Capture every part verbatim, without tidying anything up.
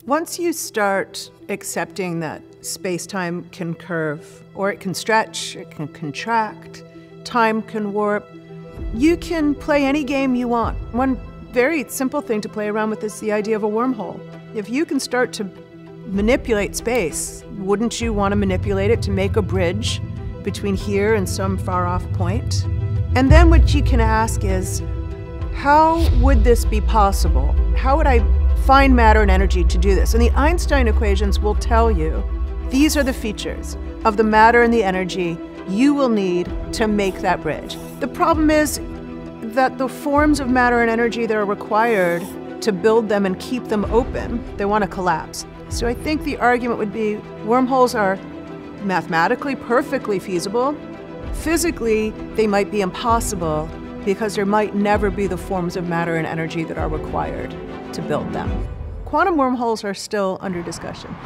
Once you start accepting that space-time can curve, or it can stretch, it can contract, time can warp, you can play any game you want. One very simple thing to play around with is the idea of a wormhole. If you can start to manipulate space, wouldn't you want to manipulate it to make a bridge between here and some far-off point? And then what you can ask is, how would this be possible? How would I find matter and energy to do this? And the Einstein equations will tell you these are the features of the matter and the energy you will need to make that bridge. The problem is that the forms of matter and energy that are required to build them and keep them open, they want to collapse. So I think the argument would be wormholes are mathematically perfectly feasible. Physically, they might be impossible because there might never be the forms of matter and energy that are required to build them. Quantum wormholes are still under discussion.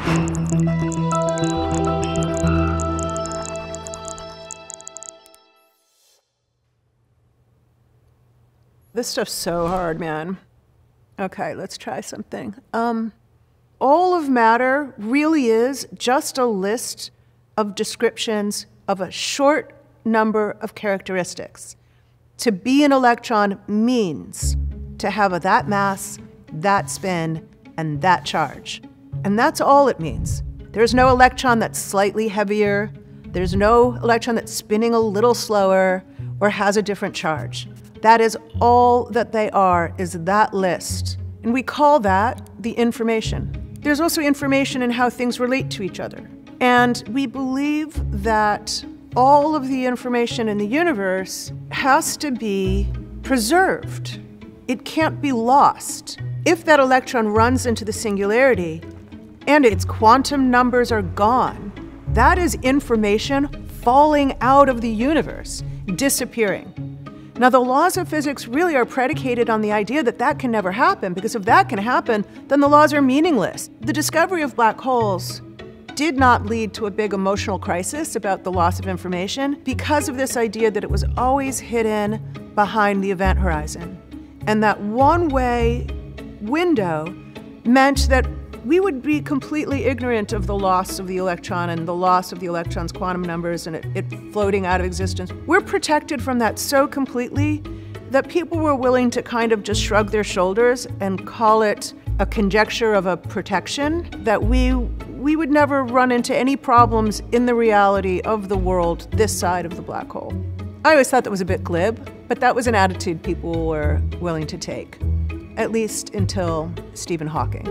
This stuff's so hard, man. Okay, let's try something. Um, all of matter really is just a list of descriptions of a short number of characteristics. To be an electron means to have a that mass, that spin, and that charge. And that's all it means. There's no electron that's slightly heavier. There's no electron that's spinning a little slower or has a different charge. That is all that they are, is that list. And we call that the information. There's also information in how things relate to each other. And we believe that all of the information in the universe has to be preserved. It can't be lost. If that electron runs into the singularity and its quantum numbers are gone, that is information falling out of the universe, disappearing. Now, the laws of physics really are predicated on the idea that that can never happen, because if that can happen, then the laws are meaningless. The discovery of black holes did not lead to a big emotional crisis about the loss of information because of this idea that it was always hidden behind the event horizon. And that one-way window meant that we would be completely ignorant of the loss of the electron and the loss of the electron's quantum numbers and it, it floating out of existence. We're protected from that so completely that people were willing to kind of just shrug their shoulders and call it a conjecture of a protection, that we, we would never run into any problems in the reality of the world this side of the black hole. I always thought that was a bit glib, but that was an attitude people were willing to take, at least until Stephen Hawking.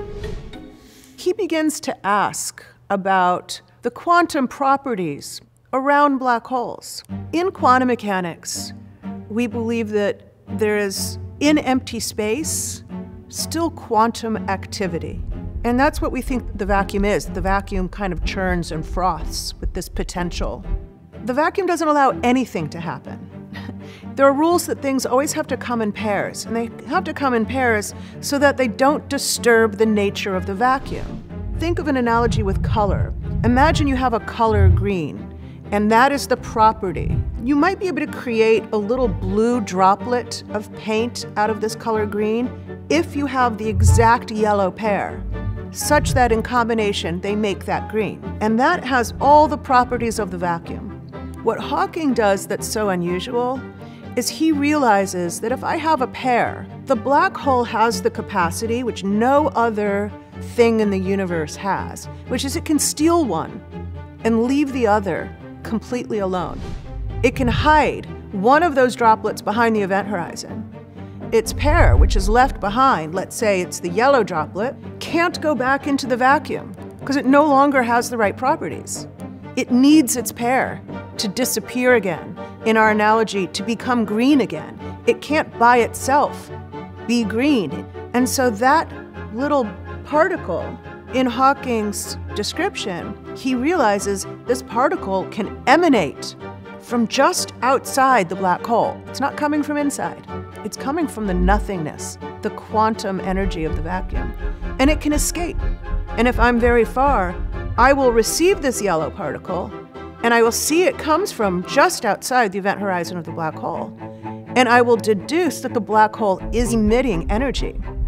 He begins to ask about the quantum properties around black holes. In quantum mechanics, we believe that there is, in empty space, still quantum activity. And that's what we think the vacuum is. The vacuum kind of churns and froths with this potential. The vacuum doesn't allow anything to happen. There are rules that things always have to come in pairs, and they have to come in pairs so that they don't disturb the nature of the vacuum. Think of an analogy with color. Imagine you have a color green, and that is the property. You might be able to create a little blue droplet of paint out of this color green if you have the exact yellow pair, such that in combination they make that green. And that has all the properties of the vacuum. What Hawking does that's so unusual is he realizes that if I have a pair, the black hole has the capacity, which no other thing in the universe has, which is it can steal one and leave the other completely alone. It can hide one of those droplets behind the event horizon. Its pair, which is left behind, let's say it's the yellow droplet, can't go back into the vacuum because it no longer has the right properties. It needs its pair to disappear again. In our analogy, to become green again. It can't by itself be green. And so that little particle, in Hawking's description, he realizes this particle can emanate from just outside the black hole. It's not coming from inside. It's coming from the nothingness, the quantum energy of the vacuum. And it can escape. And if I'm very far, I will receive this yellow particle, and I will see it comes from just outside the event horizon of the black hole. And I will deduce that the black hole is emitting energy.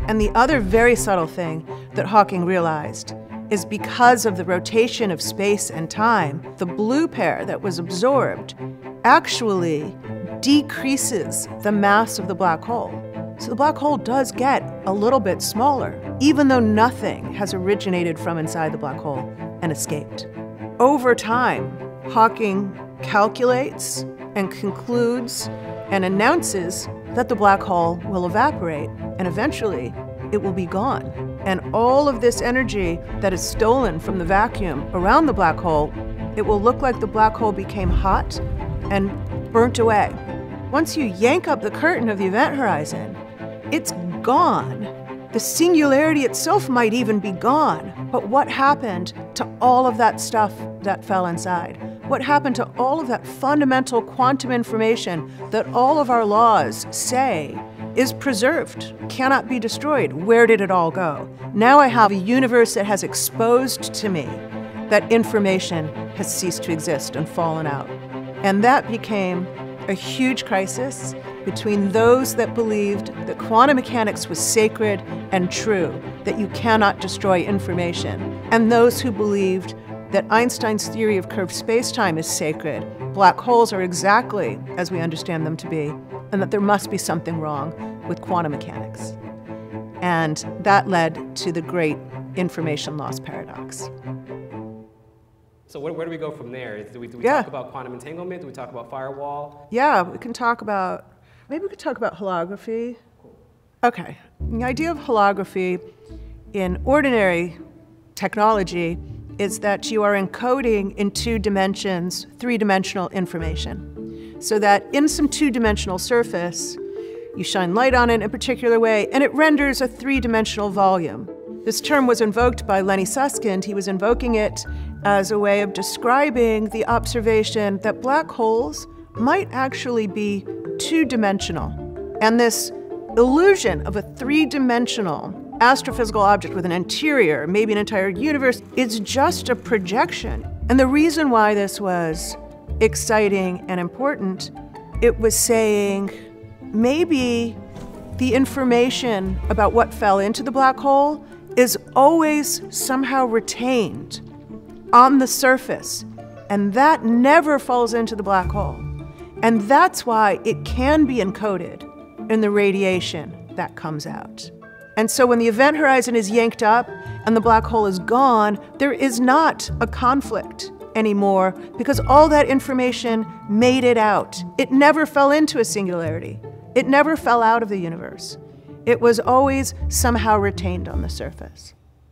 And the other very subtle thing that Hawking realized is because of the rotation of space and time, the blue pair that was absorbed actually decreases the mass of the black hole. So the black hole does get a little bit smaller, even though nothing has originated from inside the black hole and escaped. Over time, Hawking calculates and concludes and announces that the black hole will evaporate, and eventually it will be gone. And all of this energy that is stolen from the vacuum around the black hole, it will look like the black hole became hot and burnt away. Once you yank up the curtain of the event horizon, it's gone. The singularity itself might even be gone. But what happened to all of that stuff that fell inside? What happened to all of that fundamental quantum information that all of our laws say is preserved, cannot be destroyed? Where did it all go? Now I have a universe that has exposed to me that information has ceased to exist and fallen out. And that became a huge crisis between those that believed that quantum mechanics was sacred and true, that you cannot destroy information, and those who believed that Einstein's theory of curved spacetime is sacred, black holes are exactly as we understand them to be, and that there must be something wrong with quantum mechanics. And that led to the great information loss paradox. So where, where do we go from there? Do we, do we yeah. talk about quantum entanglement? Do we talk about firewall? Yeah, we can talk about, maybe we could talk about holography. Okay, the idea of holography in ordinary technology is that you are encoding in two dimensions, three-dimensional information. So that in some two-dimensional surface, you shine light on it in a particular way, and it renders a three-dimensional volume. This term was invoked by Lenny Susskind. He was invoking it as a way of describing the observation that black holes might actually be two-dimensional. And this illusion of a three-dimensional astrophysical object with an interior, maybe an entire universe, is just a projection. And the reason why this was exciting and important, it was saying maybe the information about what fell into the black hole is always somehow retained on the surface, and that never falls into the black hole. And that's why it can be encoded in the radiation that comes out. And so when the event horizon is yanked up and the black hole is gone, there is not a conflict anymore because all that information made it out. It never fell into a singularity. It never fell out of the universe. It was always somehow retained on the surface.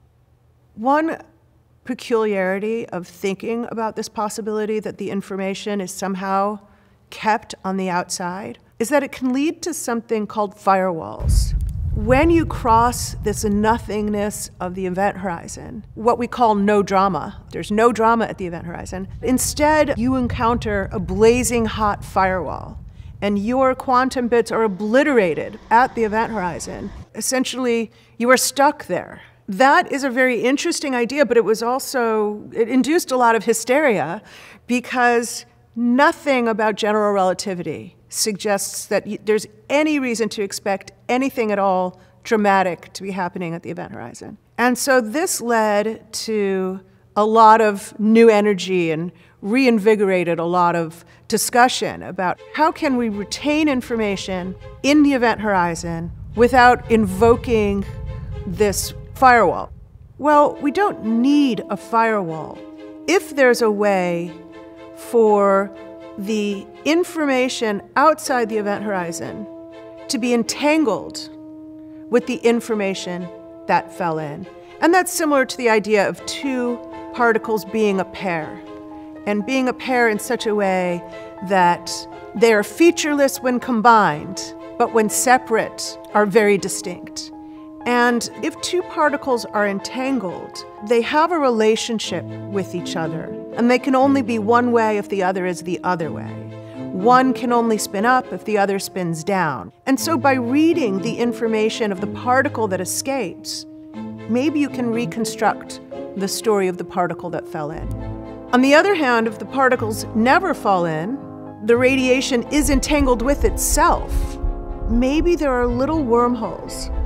One peculiarity of thinking about this possibility that the information is somehow kept on the outside is that it can lead to something called firewalls. When you cross this nothingness of the event horizon, what we call no drama, there's no drama at the event horizon, instead you encounter a blazing hot firewall, and your quantum bits are obliterated at the event horizon. Essentially, you are stuck there. That is a very interesting idea, but it was also, it induced a lot of hysteria because nothing about general relativity suggests that there's any reason to expect anything at all dramatic to be happening at the event horizon. And so this led to a lot of new energy and reinvigorated a lot of discussion about how can we retain information in the event horizon without invoking this firewall. Well, we don't need a firewall. If there's a way for the information outside the event horizon to be entangled with the information that fell in. And that's similar to the idea of two particles being a pair, and being a pair in such a way that they are featureless when combined, but when separate are very distinct. And if two particles are entangled, they have a relationship with each other, and they can only be one way if the other is the other way. One can only spin up if the other spins down. And so by reading the information of the particle that escapes, maybe you can reconstruct the story of the particle that fell in. On the other hand, if the particles never fall in, the radiation is entangled with itself. Maybe there are little wormholes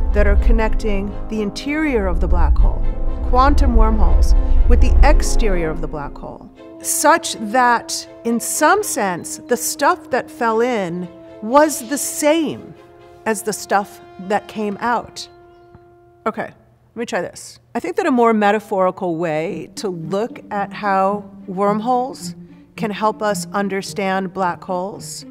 that are connecting the interior of the black hole, quantum wormholes, with the exterior of the black hole, such that, in some sense, the stuff that fell in was the same as the stuff that came out. Okay, let me try this. I think that a more metaphorical way to look at how wormholes can help us understand black holes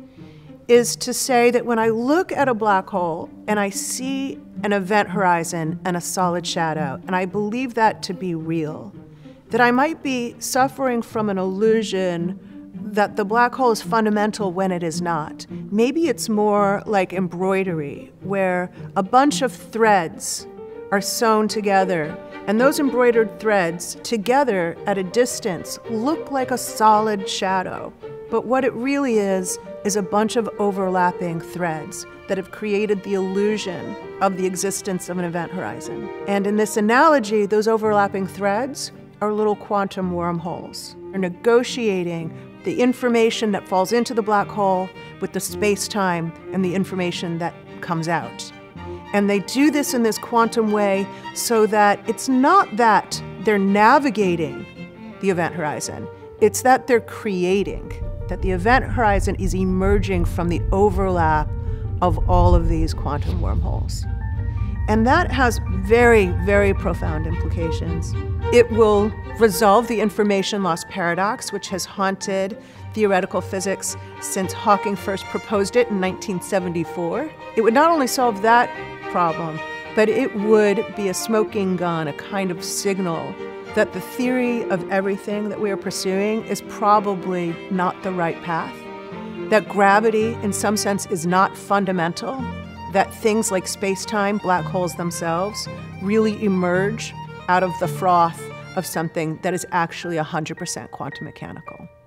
is to say that when I look at a black hole and I see an event horizon and a solid shadow, and I believe that to be real, that I might be suffering from an illusion that the black hole is fundamental when it is not. Maybe it's more like embroidery, where a bunch of threads are sewn together, and those embroidered threads together at a distance look like a solid shadow. But what it really is, is a bunch of overlapping threads that have created the illusion of the existence of an event horizon. And in this analogy, those overlapping threads are little quantum wormholes. They're negotiating the information that falls into the black hole with the space-time and the information that comes out. And they do this in this quantum way so that it's not that they're navigating the event horizon, it's that they're creating, that the event horizon is emerging from the overlap of all of these quantum wormholes. And that has very, very profound implications. It will resolve the information loss paradox, which has haunted theoretical physics since Hawking first proposed it in nineteen seventy-four. It would not only solve that problem, but it would be a smoking gun, a kind of signal that the theory of everything that we are pursuing is probably not the right path, that gravity, in some sense, is not fundamental, that things like space-time, black holes themselves, really emerge out of the froth of something that is actually one hundred percent quantum mechanical.